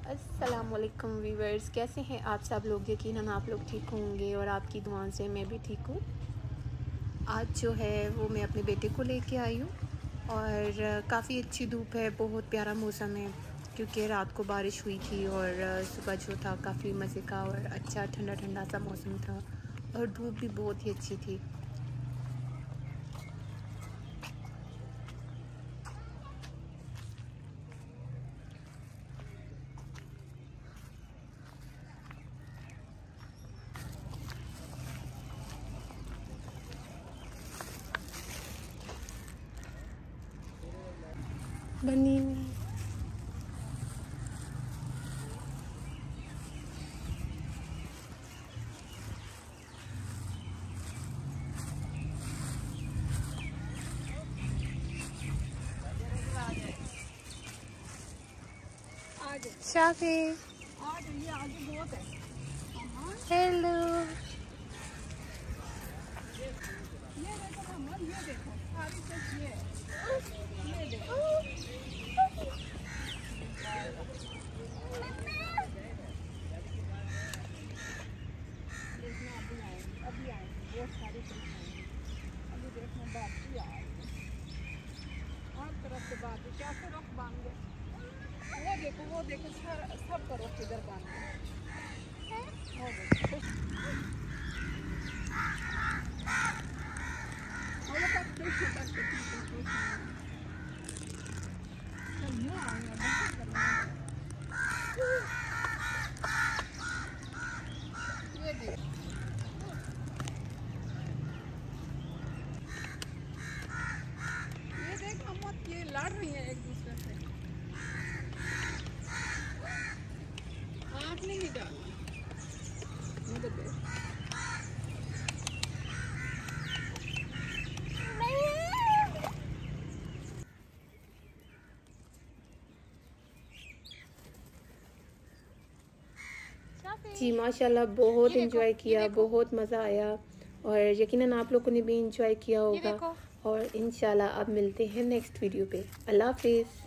अस्सलामुअलैकुम वीवर्स, कैसे हैं आप सब लोग। यकीनन आप लोग ठीक होंगे और आपकी दुआओं से मैं भी ठीक हूँ। आज जो है वो मैं अपने बेटे को लेके आई हूँ और काफ़ी अच्छी धूप है, बहुत प्यारा मौसम है क्योंकि रात को बारिश हुई थी और सुबह जो था काफ़ी मज़े का और अच्छा ठंडा ठंडा सा मौसम था और धूप भी बहुत ही अच्छी थी। बनी शाफी, हेलो। अभी आए बहुत सारी अभी देखना बाकी आए हर तरफ से बात क्या से रुख बन गए। वो देखो सब का रुख इधर बन गया। वो देखो ये लड़ रही है एक दूसरे से। आँख नहीं निकालना जी माशाल्लाह, बहुत इंजॉय किया, बहुत मज़ा आया और यकीनन आप लोगों ने भी इंजॉय किया होगा। और इंशाल्लाह अब मिलते हैं नेक्स्ट वीडियो पे। अल्लाह हाफिज़।